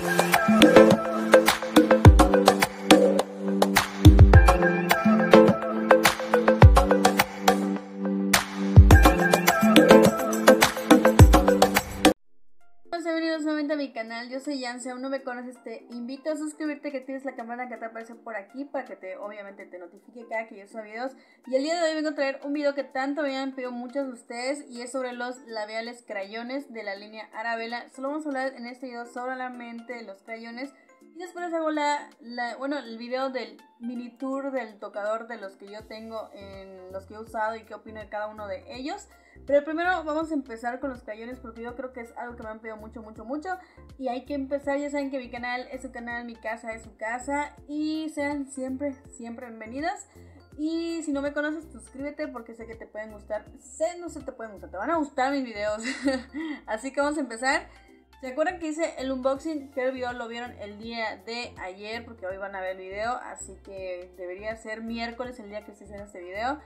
Bienvenidos nuevamente a mi canal, yo soy Jan. Si aún no me conoces, te invito a suscribirte, que tienes la campana que te aparece por aquí para que obviamente te notifique cada que yo suba videos. Y el día de hoy vengo a traer un video que tanto me han pedido muchos de ustedes, y es sobre los labiales crayones de la línea Arabella. Solo vamos a hablar en este video solamente de los crayones, y después hago el video del mini tour del tocador de los que yo tengo, en los que he usado y qué opino de cada uno de ellos. Pero primero vamos a empezar con los crayones, porque yo creo que es algo que me han pedido mucho y hay que empezar. Ya saben que mi canal es su canal, mi casa es su casa, y sean siempre bienvenidas. Y si no me conoces, suscríbete, porque sé que te pueden gustar. No sé, te pueden gustar, te van a gustar mis videos. Así que vamos a empezar. ¿Se acuerdan que hice el unboxing? Que el video lo vieron el día de ayer, porque hoy van a ver el video, así que debería ser miércoles el día que se hace este video.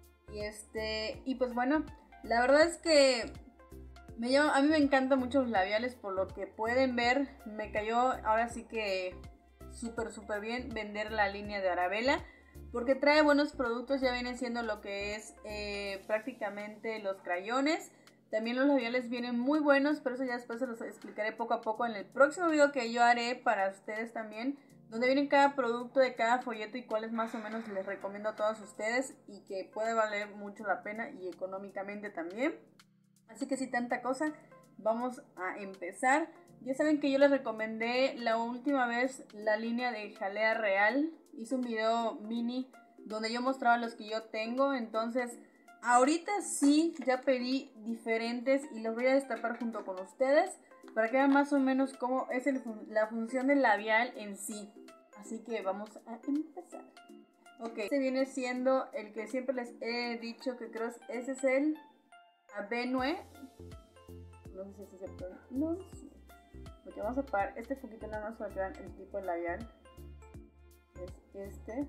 Y pues bueno, la verdad es que a mí me encantan mucho los labiales. Por lo que pueden ver, me cayó ahora sí que súper bien vender la línea de Arabella, porque trae buenos productos. Ya vienen siendo lo que es prácticamente los crayones. También los labiales vienen muy buenos, pero eso ya después se los explicaré poco a poco en el próximo video que yo haré para ustedes también, donde viene cada producto de cada folleto y cuáles más o menos les recomiendo a todos ustedes, y que puede valer mucho la pena y económicamente también. Así que sin tanta cosa, vamos a empezar. Ya saben que yo les recomendé la última vez la línea de Jalea Real. Hice un video mini donde yo mostraba los que yo tengo. Entonces ahorita sí ya pedí diferentes y los voy a destapar junto con ustedes para que vean más o menos cómo es la función del labial en sí. Así que vamos a empezar. Ok, este viene siendo el que siempre les he dicho, que creo ese es el Avenue. No sé si se puede. No sé. Porque vamos a apagar este foquito nada más para que vean el tipo de labial. Es este.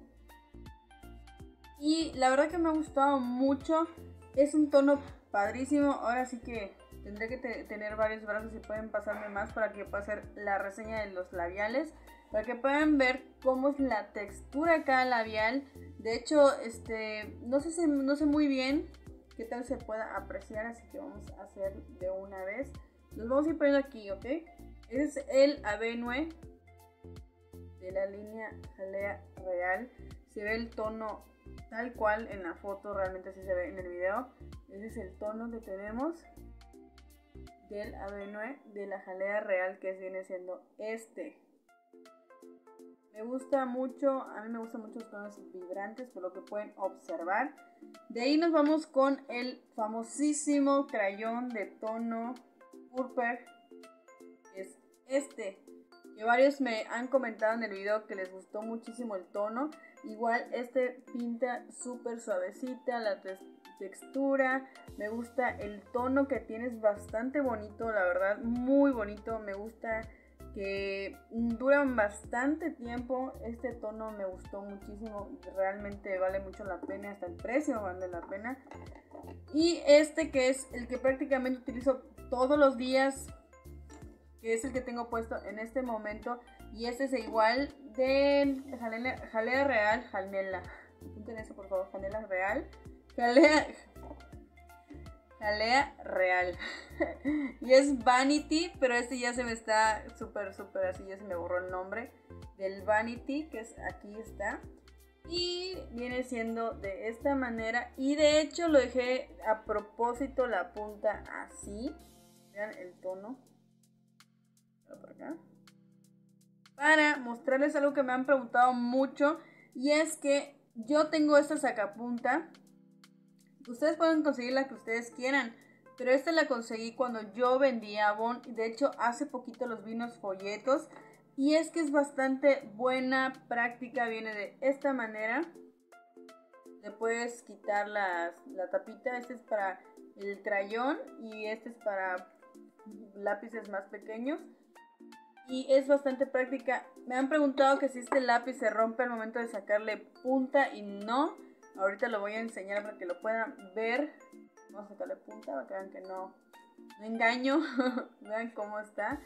Y la verdad que me ha gustado mucho. Es un tono padrísimo. Ahora sí que tendré que tener varios brazos y pueden pasarme más para que pueda hacer la reseña de los labiales, para que puedan ver cómo es la textura de cada labial. De hecho, no sé muy bien qué tal se pueda apreciar, así que vamos a hacer de una vez. Los vamos a ir poniendo aquí, ¿ok? Ese es el Avenue de la línea Jalea Real. Se ve el tono tal cual en la foto, realmente así se ve en el video. Ese es el tono que tenemos del Avenue de la Jalea Real, que viene siendo este. Me gusta mucho, a mí me gustan mucho los tonos vibrantes, por lo que pueden observar. De ahí nos vamos con el famosísimo crayón de tono Purple, que es este, que varios me han comentado en el video que les gustó muchísimo el tono. Igual pinta súper suavecita la textura. Me gusta el tono que tiene, es bastante bonito, la verdad, muy bonito. Me gusta que duran bastante tiempo. Este tono me gustó muchísimo, realmente vale mucho la pena, hasta el precio vale la pena. Y que es el que prácticamente utilizo todos los días, que es el que tengo puesto en este momento, y este es igual del Jalea Real, apunten eso por favor, Jalea Real, Jalea Real. Y es Vanity, pero ya se me está súper así, ya se me borró el nombre del Vanity, que es aquí está. Y viene siendo de esta manera, y de hecho lo dejé a propósito la punta así. Vean el tono por acá, para mostrarles algo que me han preguntado mucho, y es que yo tengo esta sacapunta. Ustedes pueden conseguir la que ustedes quieran, pero esta la conseguí cuando yo vendía Avon. De hecho, hace poquito los vi unos folletos, y es que es bastante buena, práctica. Viene de esta manera. Le puedes quitar la tapita. Este es para el crayón y este es para lápices más pequeños. Y es bastante práctica. Me han preguntado que si este lápiz se rompe al momento de sacarle punta, y no. Ahorita lo voy a enseñar para que lo puedan ver. Vamos a sacarle punta para que vean que no engaño. Vean cómo está.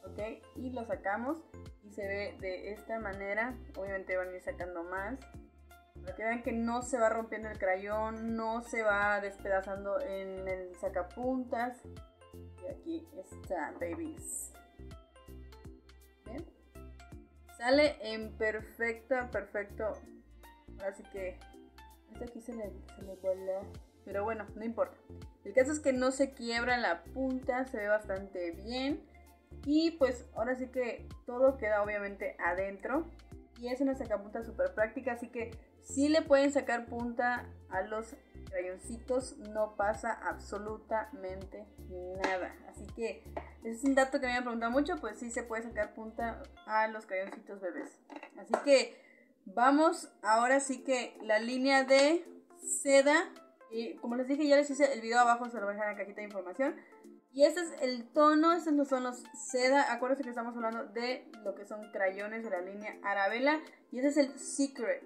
Ok, y lo sacamos y se ve de esta manera. Obviamente van a ir sacando más para que vean que no se va rompiendo el crayón, no se va despedazando en el sacapuntas. Y aquí está, babies. ¿Bien? Sale en perfecto. Así que este aquí se le voló. Pero bueno, no importa. El caso es que no se quiebra la punta, se ve bastante bien. Y pues ahora sí que todo queda obviamente adentro. Y es una sacapunta súper práctica, así que si le pueden sacar punta a los crayoncitos, no pasa absolutamente nada. Así que ese es un dato que me han preguntado mucho, pues sí se puede sacar punta a los crayoncitos bebés. Así que vamos ahora sí que la línea de seda. Y como les dije, ya les hice el video abajo, se lo voy a dejar en la cajita de información. Y este es el tono, estos no son los seda. Acuérdense que estamos hablando de lo que son crayones de la línea Arabella. Y este es el Secret.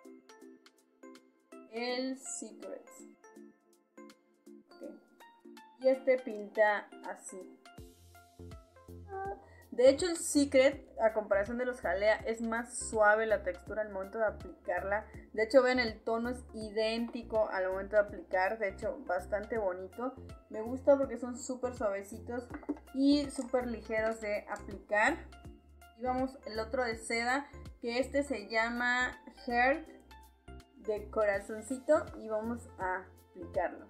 El Secret. Okay. Y este pinta así. De hecho el Secret, a comparación de los Jalea, es más suave la textura al momento de aplicarla. De hecho vean, el tono es idéntico al momento de aplicar. De hecho bastante bonito. Me gusta porque son súper suavecitos y súper ligeros de aplicar. Y vamos el otro de seda, que este se llama Heart, de corazoncito. Y vamos a aplicarlo.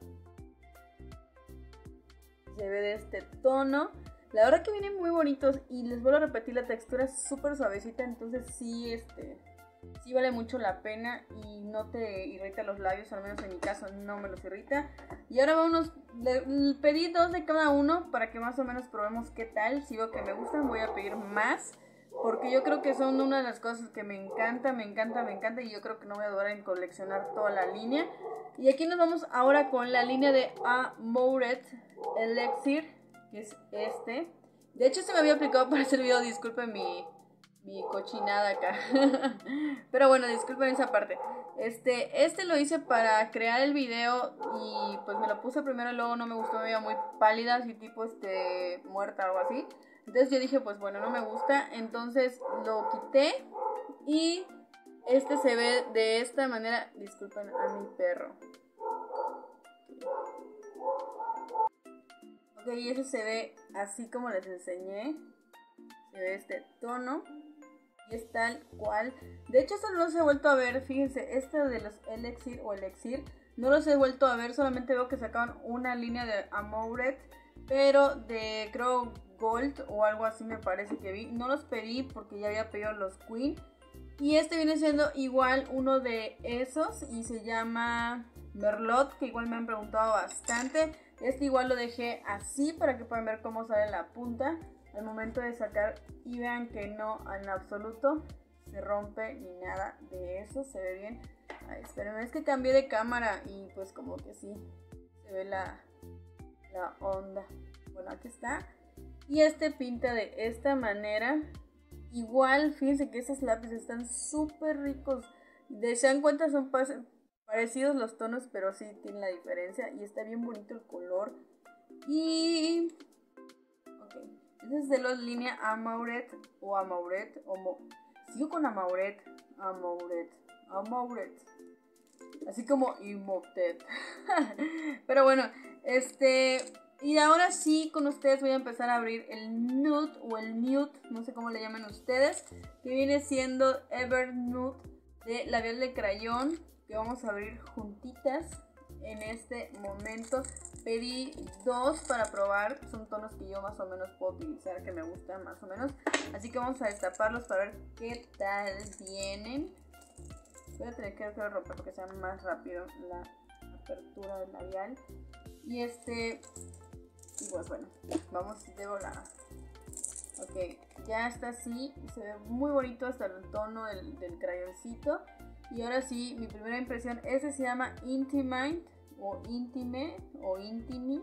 Se ve de este tono. La verdad que vienen muy bonitos y les vuelvo a repetir, la textura es súper suavecita, entonces sí, sí vale mucho la pena y no te irrita los labios, al menos en mi caso no me los irrita. Y ahora vámonos, pedí 2 de cada uno para que más o menos probemos qué tal. Si veo que me gustan voy a pedir más, porque yo creo que son una de las cosas que me encanta y yo creo que no voy a dudar en coleccionar toda la línea. Y aquí nos vamos ahora con la línea de Amouret Elixir, que es este. De hecho se me había aplicado para hacer video, disculpen mi cochinada acá. Pero bueno, disculpen esa parte. Este lo hice para crear el video y pues me lo puse primero y luego no me gustó, me veía muy pálida, así tipo muerta o algo así. Entonces yo dije, pues bueno, no me gusta, entonces lo quité y se ve de esta manera. Disculpen a mi perro. Ok, y eso se ve así como les enseñé. Se ve este tono. Y es tal cual. De hecho, esto no los he vuelto a ver. Fíjense, de los Elixir o Elixir, no los he vuelto a ver. Solamente veo que sacaron una línea de Amouret, pero de, creo, Gold o algo así me parece que vi. No los pedí porque ya había pedido los Queen. Y este viene siendo igual uno de esos y se llama Merlot, que igual me han preguntado bastante. Este igual lo dejé así para que puedan ver cómo sale la punta al momento de sacar y vean que no en absoluto se rompe ni nada de eso. Se ve bien. Ay, espérenme, es que cambié de cámara y pues como que sí se ve la onda. Bueno, aquí está. Y pinta de esta manera. Igual, fíjense que esos lápices están súper ricos. De se dan cuenta, son parecidos los tonos, pero sí tienen la diferencia. Y está bien bonito el color. Y... ok, este es de los línea Amouret o Amouret. Sigo con Amouret. Así como Imhotep. Pero bueno, y ahora sí, con ustedes voy a empezar a abrir el Nude o el Nude, no sé cómo le llaman ustedes, que viene siendo Ever Nude de labial de crayón, que vamos a abrir juntitas en este momento. Pedí 2 para probar, son tonos que yo más o menos puedo utilizar, que me gustan más o menos. Así que vamos a destaparlos para ver qué tal vienen. Voy a tener que romper porque sea más rápido la apertura del labial. Y y pues bueno, vamos de volada. Ok, ya está así. Se ve muy bonito hasta el tono del crayoncito. Y ahora sí, mi primera impresión, se llama Intimate o Intime o Intimi.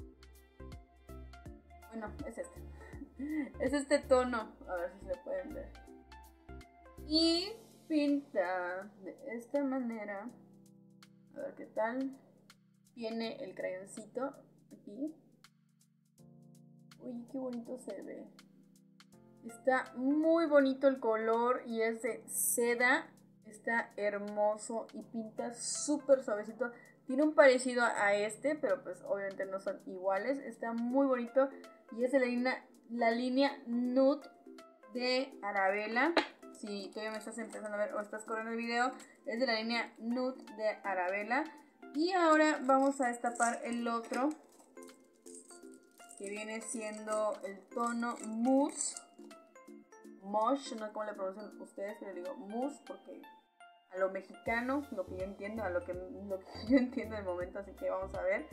Bueno, es es este tono, a ver si se pueden ver. Y pinta de esta manera. A ver qué tal. Tiene el crayoncito aquí. Uy, qué bonito se ve. Está muy bonito el color y es de seda. Está hermoso y pinta súper suavecito. Tiene un parecido a este, pero pues obviamente no son iguales. Está muy bonito y es de la línea Nude de Arabella. Si todavía me estás empezando a ver o estás corriendo el video, es de la línea Nude de Arabella. Y ahora vamos a destapar el otro, que viene siendo el tono Mousse. Mosh, no sé cómo le pronuncian ustedes, pero le digo mousse porque a lo mexicano, lo que yo entiendo, lo que yo entiendo en el momento, así que vamos a ver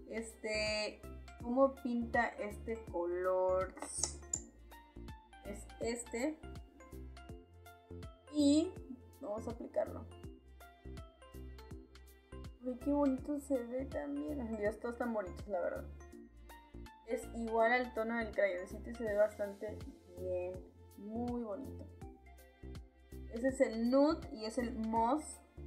cómo pinta este color. Es este y vamos a aplicarlo. Uy, qué bonito se ve también. Ay, Dios, todos están bonitos, la verdad. Es igual al tono del crayoncito y se ve bastante bien. Muy bonito. Ese es el nude y es el moss.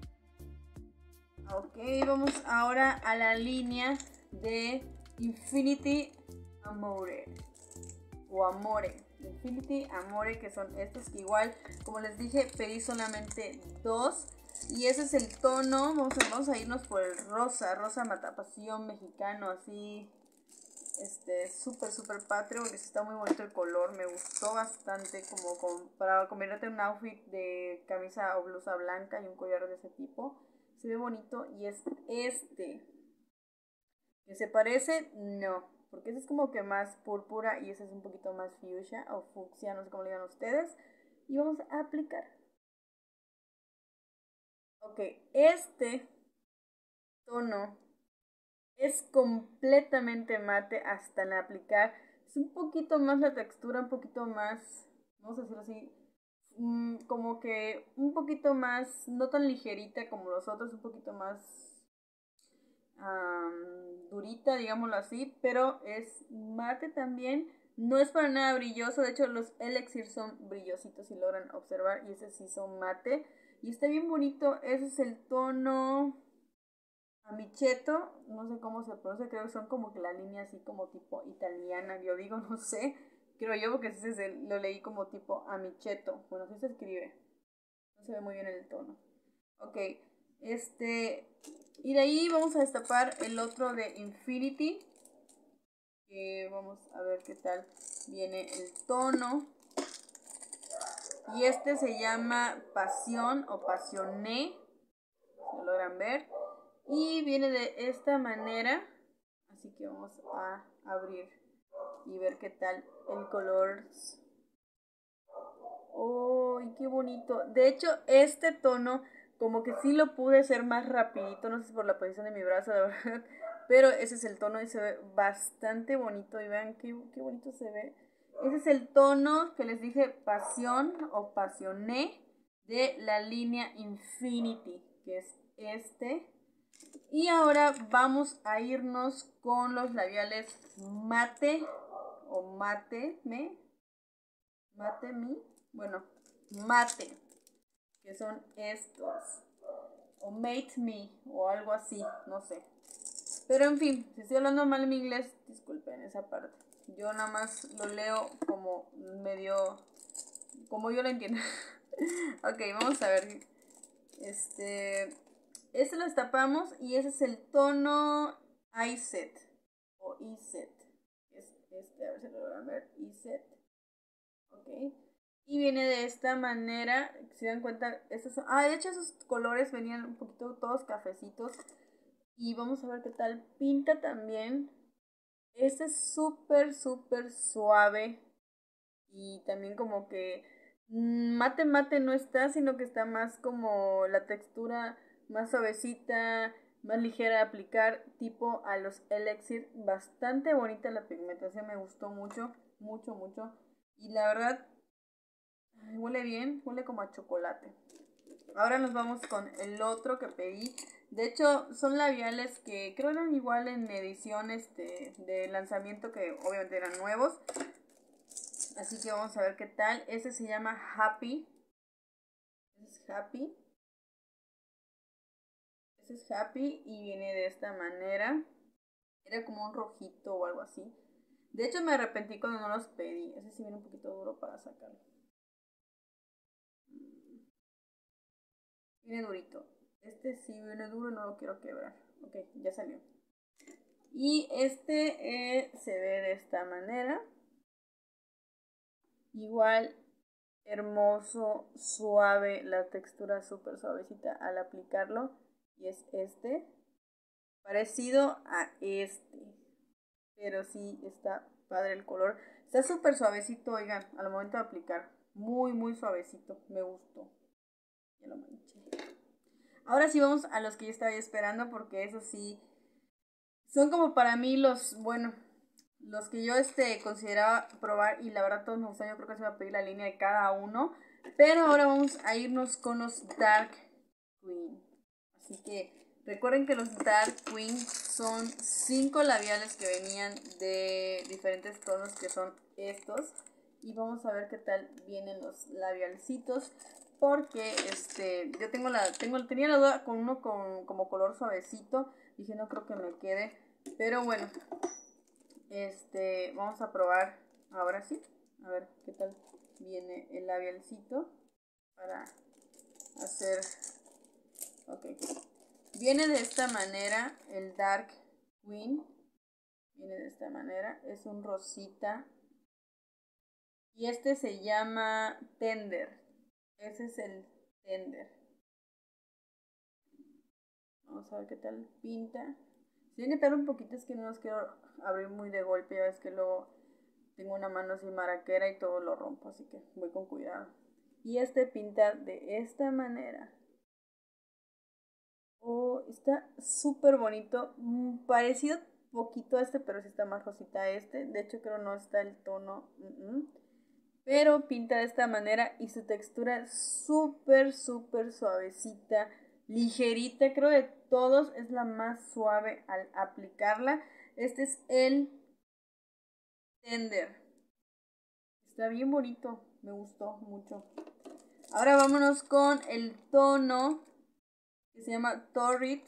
Ok, vamos ahora a la línea de Infinity Amore. O Amore. Infinity Amore, que son estos que igual, como les dije, pedí solamente 2. Y ese es el tono. Vamos a irnos por el rosa. Rosa matapasión mexicano, así. Súper patrio, porque está muy bonito el color, me gustó bastante como para combinarte un outfit de camisa o blusa blanca y un collar de ese tipo. Se ve bonito y es este. ¿Que se parece? No, porque ese es como que más púrpura y ese es un poquito más fuchsia o fucsia, no sé cómo le digan ustedes. Y vamos a aplicar. Ok, este tono es completamente mate hasta en aplicar. Es un poquito más la textura, un poquito más, vamos a decirlo así, como que un poquito más, no tan ligerita como los otros, un poquito más durita, digámoslo así, pero es mate también. No es para nada brilloso, de hecho los Elixir son brillositos si logran observar y ese sí son mate. Y está bien bonito, ese es el tono Amicheto, no sé cómo se pronuncia, creo que son como que la línea así como tipo italiana, yo digo, no sé, creo yo porque lo leí como tipo Amicheto, bueno, así se escribe, no se ve muy bien el tono. Ok, y de ahí vamos a destapar el otro de Infinity, que vamos a ver qué tal viene el tono. Y este se llama Pasión o Pasioné, si lo logran ver. Y viene de esta manera, así que vamos a abrir y ver qué tal el color. ¡Oh, qué bonito! De hecho, este tono como que sí lo pude hacer más rapidito, no sé si por la posición de mi brazo, de verdad, pero ese es el tono y se ve bastante bonito y vean qué bonito se ve. Ese es el tono que les dije, Pasión o Pasioné de la línea Infinity, que es este. Y ahora vamos a irnos con los labiales mate o bueno, mate, que son estos, o mate me, o algo así, no sé. Pero en fin, si estoy hablando mal en mi inglés, disculpen esa parte. Yo nada más lo leo como medio, como yo lo entiendo. Ok, vamos a ver. Este lo destapamos y ese es el tono iSet o iSet. Es a ver si lo logran ver. iSet. Ok. Y viene de esta manera. Si se dan cuenta, estos son. De hecho, esos colores venían un poquito todos cafecitos. Y vamos a ver qué tal pinta también. Este es súper suave. Y también como que mate no está, sino que está más como la textura más suavecita, más ligera de aplicar, tipo a los Elixir. Bastante bonita la pigmentación, me gustó mucho. Y la verdad, huele bien, huele como a chocolate. Ahora nos vamos con el otro que pedí. De hecho, son labiales que creo eran igual en ediciones de lanzamiento, que obviamente eran nuevos. Así que vamos a ver qué tal. Este se llama Happy. Este es Happy. Este es Happy y viene de esta manera. Era como un rojito o algo así. De hecho, me arrepentí cuando no los pedí. Ese sí viene un poquito duro para sacarlo. Viene durito. Este sí viene duro y no lo quiero quebrar. Ok, ya salió. Y este se ve de esta manera. Igual hermoso, suave, la textura súper suavecita al aplicarlo. Y es este. Parecido a este. Pero sí está padre el color. Está súper suavecito, oigan, al momento de aplicar. Muy, muy suavecito. Me gustó. Ya lo manché. Ahora sí vamos a los que yo estaba esperando porque esos sí son como para mí los, bueno, los que yo consideraba probar y la verdad todos me gustan. Yo creo que se va a pedir la línea de cada uno. Pero ahora vamos a irnos con los Dark Queen. Así que recuerden que los Dark Queen son 5 labiales que venían de diferentes tonos que son estos. Y vamos a ver qué tal vienen los labialcitos. Porque yo tenía la duda con uno como color suavecito. Dije no creo que me quede. Pero bueno, vamos a probar ahora sí. A ver qué tal viene el labialcito para hacer. Ok. Viene de esta manera el Dark Queen. Viene de esta manera. Es un rosita. Y este se llama Tender. Ese es el Tender. Vamos a ver qué tal pinta. Si tienen que tardar un poquito es que no los quiero abrir muy de golpe. Ya ves que luego tengo una mano así maraquera y todo lo rompo. Así que voy con cuidado. Y este pinta de esta manera. Oh, está súper bonito. Parecido poquito a este, pero sí está más rosita a este. De hecho, creo no está el tono. Pero pinta de esta manera y su textura es súper, súper suavecita, ligerita. Creo de todos es la más suave al aplicarla. Este es el Tender. Está bien bonito, me gustó mucho. Ahora vámonos con el tono que se llama Torrid.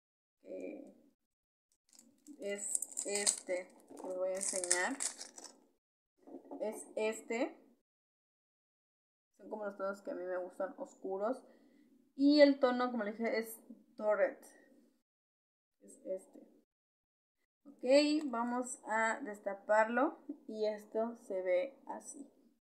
Es este, les voy a enseñar. Es este. Son como los tonos que a mí me gustan, oscuros. Y el tono, como les dije, es Torrid. Es este. Ok, vamos a destaparlo. Y esto se ve así.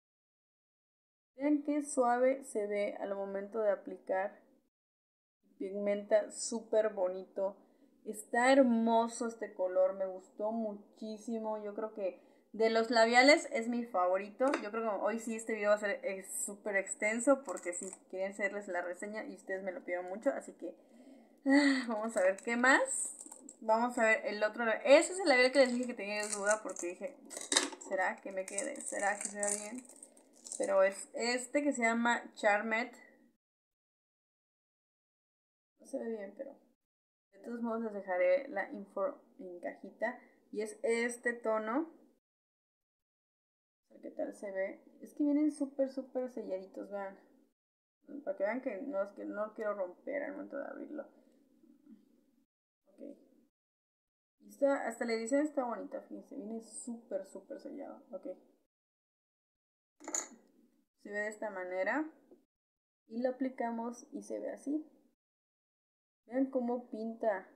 Vean qué suave se ve al momento de aplicar. Pigmenta súper bonito. Está hermoso este color, me gustó muchísimo. Yo creo que de los labiales es mi favorito. Yo creo que hoy sí este video va a ser súper extenso porque sí, quería hacerles la reseña y ustedes me lo pidieron mucho. Así que vamos a ver qué más. Vamos a ver el otro. Ese es el labial que les dije que tenía duda porque dije, ¿será que me quede? ¿Será que se vea bien? Pero es este que se llama Charmed. No se ve bien, pero de todos modos les dejaré la info en cajita. Y es este tono. A ver qué tal se ve. Es que vienen súper, súper selladitos, vean. Para que vean que no lo quiero romper al momento de abrirlo. Ok. Y hasta la edición está bonita, fíjense. Viene súper, súper sellado. Ok. Se ve de esta manera. Y lo aplicamos y se ve así. Vean cómo pinta.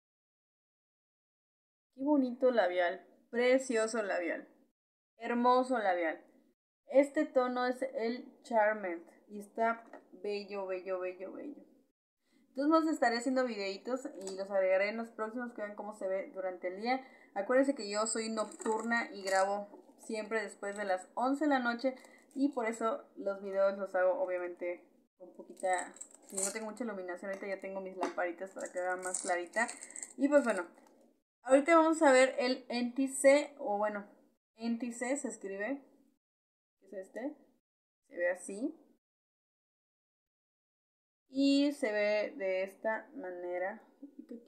Qué bonito labial. Precioso labial. Hermoso labial. Este tono es el Charmed y está bello, bello, bello, bello. Entonces vamos a estar haciendo videitos y los agregaré en los próximos que vean cómo se ve durante el día. Acuérdense que yo soy nocturna y grabo siempre después de las 11 de la noche y por eso los videos los hago obviamente con poquita, si no tengo mucha iluminación, ahorita ya tengo mis lamparitas para que vean más clarita. Y pues bueno, ahorita vamos a ver el NTC, o bueno, NTC se escribe, que es este, se ve así. Y se ve de esta manera. Okay.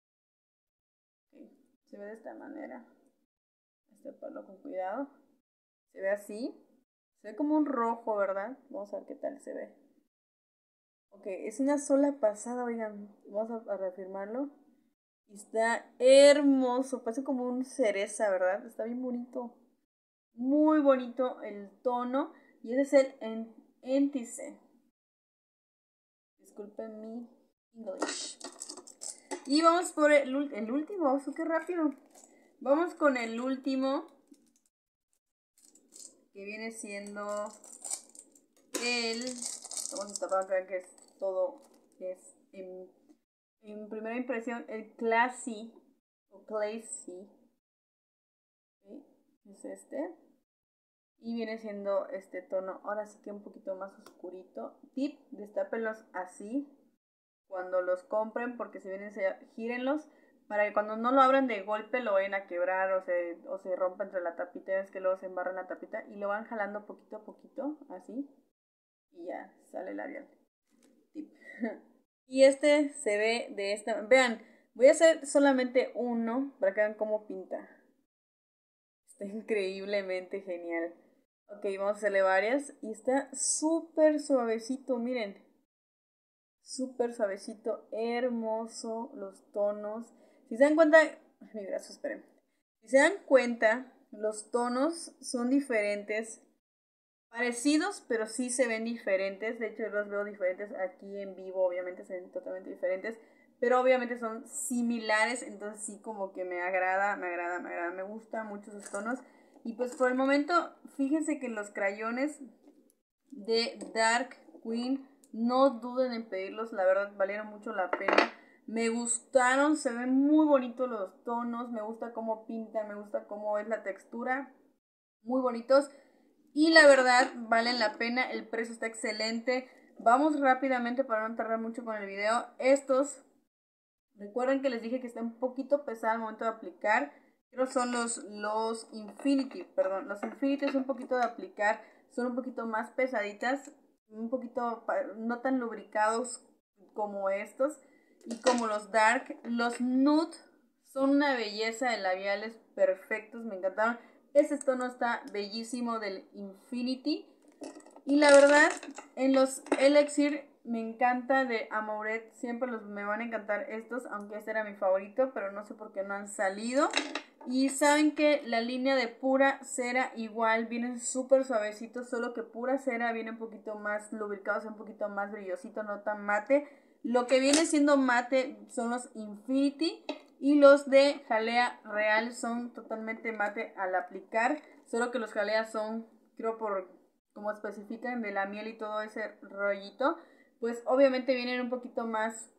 Se ve de esta manera. Destaparlo con cuidado. Se ve así. Se ve como un rojo, ¿verdad? Vamos a ver qué tal se ve. Ok, es una sola pasada, oigan. Vamos a reafirmarlo. Está hermoso, parece como un cereza, ¿verdad? Está bien bonito. Muy bonito el tono. Y ese es el Entice. Disculpen mi English. Y vamos por el último. Qué rápido. Vamos con el último. Que viene siendo el... Vamos a tapar acá que es todo. Que es en primera impresión el Classy. O Classy. ¿Sí? Es este. Y viene siendo este tono, ahora sí que un poquito más oscurito. Tip, destápenlos así cuando los compren, porque si vienen, gírenlos para que cuando no lo abran de golpe lo vayan a quebrar o se rompa entre la tapita. Es que luego se embarra en la tapita y lo van jalando poquito a poquito, así, y ya sale el labial. Tip. Y este se ve de esta, vean, voy a hacer solamente uno para que vean cómo pinta. Está increíblemente genial. Ok, vamos a hacerle varias. Y está súper suavecito, miren. Súper suavecito, hermoso los tonos. Si se dan cuenta, ay, mi brazo, esperen. Si se dan cuenta, los tonos son diferentes. Parecidos, pero sí se ven diferentes. De hecho, yo los veo diferentes aquí en vivo. Obviamente se ven totalmente diferentes. Pero obviamente son similares. Entonces sí como que me agrada. Me gustan mucho sus tonos. Y pues por el momento, fíjense que los crayones de Dark Queen, no duden en pedirlos, la verdad valieron mucho la pena. Me gustaron, se ven muy bonitos los tonos, me gusta cómo pintan, me gusta cómo es la textura, muy bonitos. Y la verdad valen la pena, el precio está excelente. Vamos rápidamente para no tardar mucho con el video. Estos, recuerden que les dije que está un poquito pesado al momento de aplicar. Creo son los Infinity, perdón. Los Infinity es un poquito de aplicar, son un poquito más pesaditas, un poquito no tan lubricados como estos. Y como los Dark, los Nude son una belleza de labiales perfectos, me encantaron. Este tono está bellísimo del Infinity. Y la verdad, en los Elixir me encanta de Amouret. Siempre me van a encantar estos, aunque este era mi favorito, pero no sé por qué no han salido. Y saben que la línea de pura cera igual vienen súper suavecitos, solo que pura cera viene un poquito más lubricados, un poquito más brillosito, no tan mate. Lo que viene siendo mate son los Infinity y los de jalea real son totalmente mate al aplicar, solo que los jalea son, creo por como especifican de la miel y todo ese rollito, pues obviamente vienen un poquito más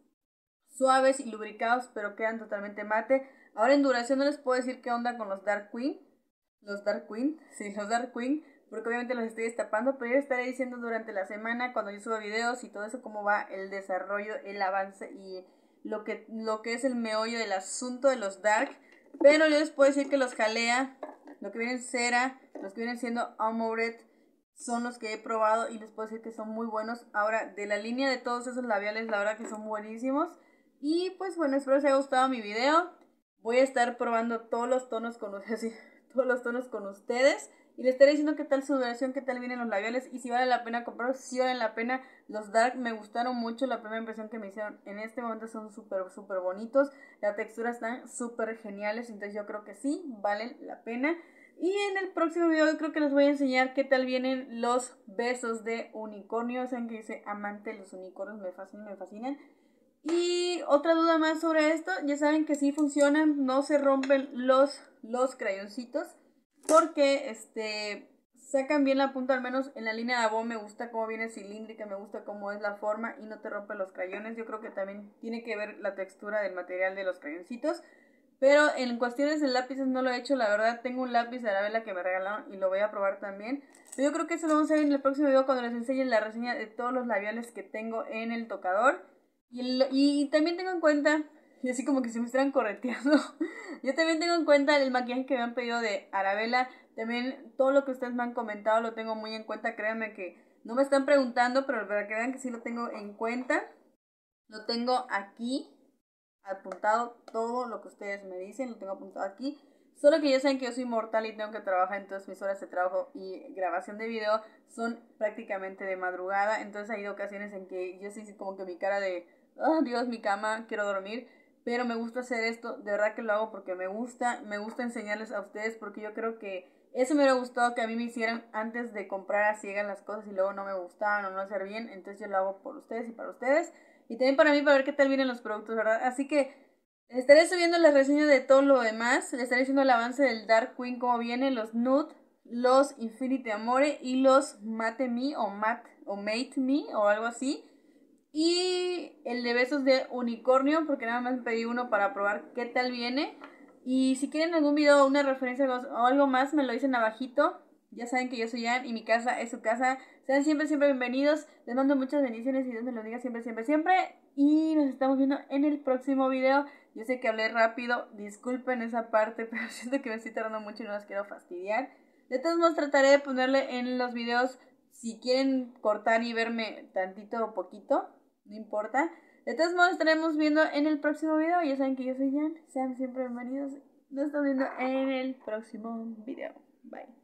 suaves y lubricados, pero quedan totalmente mate. Ahora en duración no les puedo decir qué onda con los Dark Queen. Los Dark Queen, sí, los Dark Queen, porque obviamente los estoy destapando, pero yo estaré diciendo durante la semana, cuando yo suba videos y todo eso, cómo va el desarrollo, el avance y lo que es el meollo del asunto de los Dark. Pero yo les puedo decir que los jalea, lo que vienen cera, los que vienen siendo Amouret, son los que he probado y les puedo decir que son muy buenos. Ahora, de la línea de todos esos labiales, la verdad que son buenísimos. Y pues bueno, espero les haya gustado mi video. Voy a estar probando todos los tonos con ustedes, todos los tonos con ustedes. Y les estaré diciendo qué tal su duración, qué tal vienen los labiales y si vale la pena comprarlos. Si vale la pena. Los Dark me gustaron mucho. La primera impresión que me hicieron en este momento son súper bonitos. La textura están súper geniales. Entonces yo creo que sí, valen la pena. Y en el próximo video creo que les voy a enseñar qué tal vienen los besos de unicornio. Saben que dice amante de los unicornios, me fascinan. Y otra duda más sobre esto, ya saben que sí funcionan, no se rompen los crayoncitos, porque sacan bien la punta, al menos en la línea de Avon me gusta cómo viene cilíndrica, me gusta cómo es la forma y no te rompen los crayones. Yo creo que también tiene que ver la textura del material de los crayoncitos. Pero en cuestiones de lápices no lo he hecho, la verdad. Tengo un lápiz de Arabella que me regalaron y lo voy a probar también. Pero yo creo que eso lo vamos a ver en el próximo video cuando les enseñe la reseña de todos los labiales que tengo en el tocador. Y también tengo en cuenta, y así como que se me están correteando, yo también tengo en cuenta el maquillaje que me han pedido de Arabella. También todo lo que ustedes me han comentado lo tengo muy en cuenta. Créanme que no me están preguntando, pero para que vean que sí lo tengo en cuenta. Lo tengo aquí apuntado, todo lo que ustedes me dicen, lo tengo apuntado aquí. Solo que ya saben que yo soy mortal y tengo que trabajar, entonces mis horas de trabajo y grabación de video son prácticamente de madrugada. Entonces hay ocasiones en que yo sí como que mi cara de, oh Dios, mi cama, quiero dormir. pero me gusta hacer esto, de verdad que lo hago porque me gusta enseñarles a ustedes, porque yo creo que eso me hubiera gustado que a mí me hicieran antes de comprar a ciegas las cosas y luego no me gustaban o no hacer bien, entonces yo lo hago por ustedes y para ustedes, y también para mí, para ver qué tal vienen los productos, ¿verdad? Así que estaré subiendo las reseñas de todo lo demás, les estaré haciendo el avance del Dark Queen, como viene, los Nude, los Infinity Amore y los Mate Me o Mate Me o algo así. Y el de besos de unicornio, porque nada más pedí uno para probar qué tal viene. Y si quieren algún video o una referencia o algo más, me lo dicen abajito. Ya saben que yo soy Ann y mi casa es su casa. Sean siempre, siempre bienvenidos. Les mando muchas bendiciones y Dios me lo diga siempre, siempre, siempre. Y nos estamos viendo en el próximo video. Yo sé que hablé rápido, disculpen esa parte, pero siento que me estoy tardando mucho y no las quiero fastidiar. De todos modos trataré de ponerle en los videos, si quieren cortar y verme tantito o poquito, no importa. De todos modos estaremos viendo en el próximo video. Ya saben que yo soy Jan. Sean siempre bienvenidos. Nos estamos viendo en el próximo video. Bye.